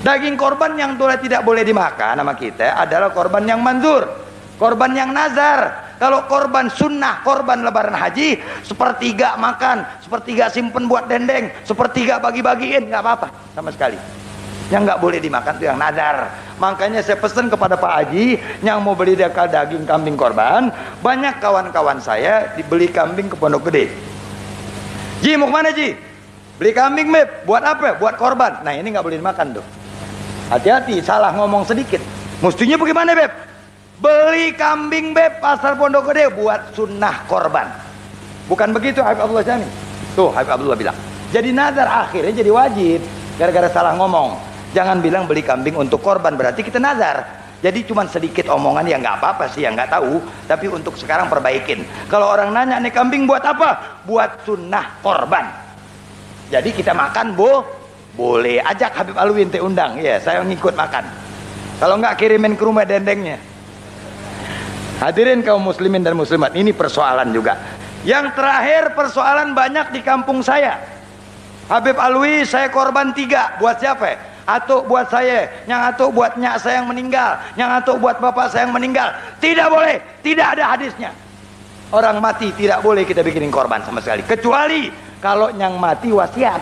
Daging korban yang tidak boleh dimakan sama kita adalah korban yang manzur, korban yang nazar. Kalau korban sunnah, korban lebaran haji, sepertiga makan, sepertiga simpen buat dendeng, sepertiga bagi-bagiin, nggak apa-apa sama sekali. Yang nggak boleh dimakan itu yang nazar. Makanya saya pesan kepada Pak Haji yang mau beli daging kambing korban, banyak kawan-kawan saya dibeli kambing ke Pondok Gede. Ji, mau kemana Ji? Beli kambing Beb, buat apa? Buat korban. Nah ini nggak boleh dimakan tuh. Hati-hati, salah ngomong sedikit. Mestinya bagaimana Beb? Beli kambing Beb pasar Pondok Gede buat sunnah korban. Bukan begitu Habib Abdullah Jami. Tuh Habib Abdullah bilang. Jadi nazar akhirnya jadi wajib. Gara-gara salah ngomong. Jangan bilang beli kambing untuk korban, berarti kita nazar. Jadi cuma sedikit omongan yang nggak apa-apa sih, yang nggak tahu. Tapi untuk sekarang perbaikin. Kalau orang nanya nih kambing buat apa? Buat sunnah korban. Jadi kita makan boleh. Ajak Habib Alwi ente undang, ya saya ngikut makan. Kalau nggak kirimin ke rumah dendengnya. Hadirin kaum muslimin dan muslimat, ini persoalan juga. Yang terakhir persoalan banyak di kampung saya. Habib Alwi saya korban 3, buat siapa? Atau buat saya, yang atau buat nyak saya yang meninggal, yang atau buat bapak saya yang meninggal. Tidak boleh, tidak ada hadisnya. Orang mati tidak boleh kita bikinin korban sama sekali, kecuali kalau yang mati wasiat.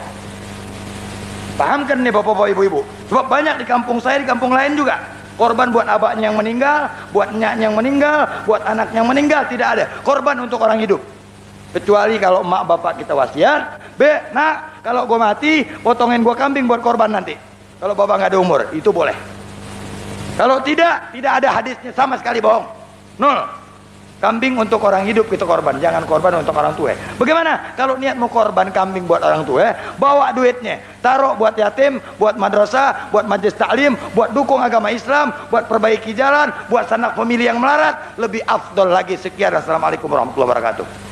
Paham kan nih bapak-bapak ibu-ibu? Sebab banyak di kampung saya, di kampung lain juga korban buat abahnya yang meninggal, buat nyaknya yang meninggal, buat anaknya yang meninggal. Tidak ada korban untuk orang hidup, kecuali kalau emak bapak kita wasiat. Nak, kalau gue mati potongin gue kambing buat korban nanti. Kalau bapak nggak ada umur, itu boleh. Kalau tidak ada hadisnya sama sekali, bohong. Nol. Kambing untuk orang hidup kita korban, jangan korban untuk orang tua. Bagaimana kalau niat mau korban kambing buat orang tua? Bawa duitnya, taruh buat yatim, buat madrasah, buat majelis taklim, buat dukung agama Islam, buat perbaiki jalan, buat sanak famili yang melarat. Lebih afdol lagi. Sekian, assalamualaikum warahmatullahi wabarakatuh.